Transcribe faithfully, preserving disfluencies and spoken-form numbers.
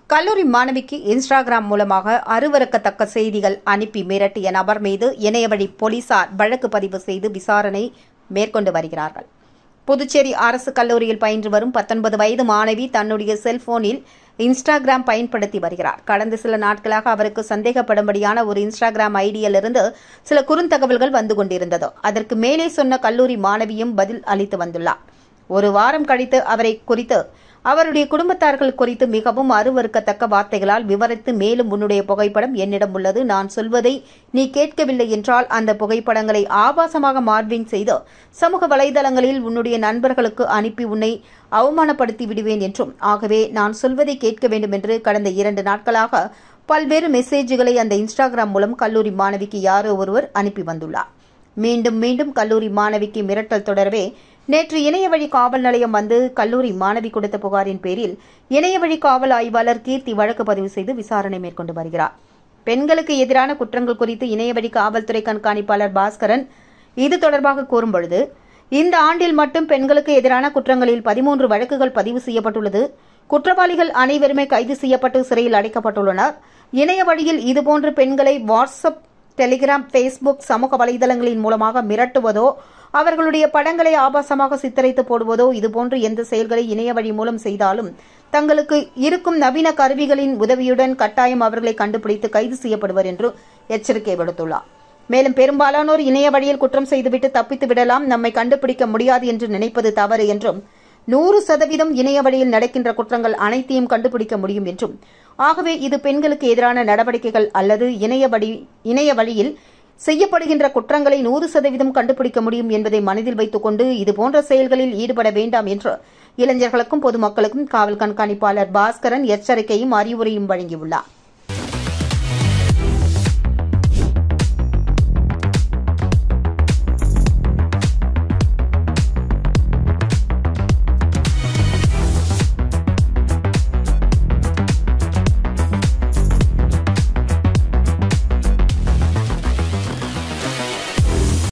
கல்லூரி மாணவிக்கு இன்ஸ்டாகிராம் மூலமாக அருவருக்கத்தக்க செய்திகள் அனுப்பி மிரட்டிய நபர் மீது இணையவழி போலீசார் வழக்கு பதிவு செய்து விசாரணை மேற்கொண்டு வருகிறார்கள். புதுச்சேரி அரசு கல்லூரியில் பயின்று வரும் பத்தொன்பது வயது மாணவி தன்னுடைய செல்போனில் இன்ஸ்டாகிராம் பயன்படுத்தி வருகிறார். கடந்த சில நாட்களாக அவருக்கு சந்தேகப்படும்படியான ஒரு இன்ஸ்டாகிராம் ஐடியிலிருந்து சில குறுந்தகவல்கள் வந்து கொண்டிருந்தது. அதற்கு மேலே சொன்ன கல்லூரி மாணவியும் பதில் அளித்து வந்துள்ளார். ஒரு வாரம் கழித்து அவரை குறித்து அவருடைய குடும்பத்தார்கள் குறித்து மிகவும் அருவருக்கத்தக்க வார்த்தைகளால் விவரித்து, மேலும் உன்னுடைய புகைப்படம் என்னிடம் உள்ளது, நான் சொல்வதை நீ கேட்கவில்லை என்றால் அந்த புகைப்படங்களை ஆபாசமாக மார்பிங் செய்து சமூக வலைதளங்களில் உன்னுடைய நண்பர்களுக்கு அனுப்பி உன்னை அவமானப்படுத்தி விடுவேன் என்றும், ஆகவே நான் சொல்வதை கேட்க வேண்டும் என்று கடந்த இரண்டு நாட்களாக பல்வேறு மெசேஜ்களை அந்த இன்ஸ்டாகிராம் மூலம் கல்லூரி மாணவிக்கு யாரோ ஒருவர் அனுப்பி வந்துள்ளார். மீண்டும் மீண்டும் கல்லூரி மாணவிக்கு மிரட்டல் தொடரவே நேற்று இணையவழி காவல் நிலையம் வந்து கல்லூரி மாணவி கொடுத்த புகாரின் பேரில் இணையவழி காவல் ஆய்வாளர் கீர்த்தி வழக்கு பதிவு செய்து விசாரணை மேற்கொண்டு வருகிறார். பெண்களுக்கு எதிரான குற்றங்கள் குறித்து இணையவழி காவல்துறை கண்காணிப்பாளர் பாஸ்கரன் இது தொடர்பாக கூறும்பொழுது, இந்த ஆண்டில் மட்டும் பெண்களுக்கு எதிரான குற்றங்களில் பதிமூன்று வழக்குகள் பதிவு செய்யப்பட்டுள்ளது. குற்றவாளிகள் அனைவருமே கைது செய்யப்பட்டு சிறையில் அடைக்கப்பட்டுள்ளனர். இணைய வழியில் இதுபோன்று பெண்களை வாட்ஸ்அப், டெலிகிராம், பேஸ்புக் சமூக வலைதளங்களின் மூலமாக மிரட்டுவதோ, அவர்களுடைய படங்களை ஆபாசமாக சித்தரித்து போடுவதோ, இதுபோன்று எந்த செயல்களை இணைய வழி மூலம் செய்தாலும் தங்களுக்கு இருக்கும் நவீன கருவிகளின் உதவியுடன் கட்டாயம் அவர்களை கண்டுபிடித்து கைது செய்யப்படுவர் என்று எச்சரிக்கை விடுத்துள்ளார். மேலும் பெரும்பாலானோர் இணைய வழியில் குற்றம் செய்துவிட்டு தப்பித்து விடலாம், நம்மை கண்டுபிடிக்க முடியாது என்று நினைப்பது தவறு என்றும், நூறு சதவீதம் இணைய வழியில் நடக்கின்ற குற்றங்கள் அனைத்தையும் கண்டுபிடிக்க முடியும் என்றும், ஆகவே இது பெண்களுக்கு எதிரான நடவடிக்கைகள் அல்லது இணைய வழி இணைய வழியில் செய்யப்படுகின்ற குற்றங்களை நூறு சதவீதம் கண்டுபிடிக்க முடியும் என்பதை மனதில் வைத்துக் கொண்டு இதுபோன்ற செயல்களில் ஈடுபட வேண்டாம் என்று இளைஞர்களுக்கும் பொதுமக்களுக்கும் காவல் கண்காணிப்பாளர் பாஸ்கரன் எச்சரிக்கையும் அறிவுரையும் வழங்கியுள்ளார்.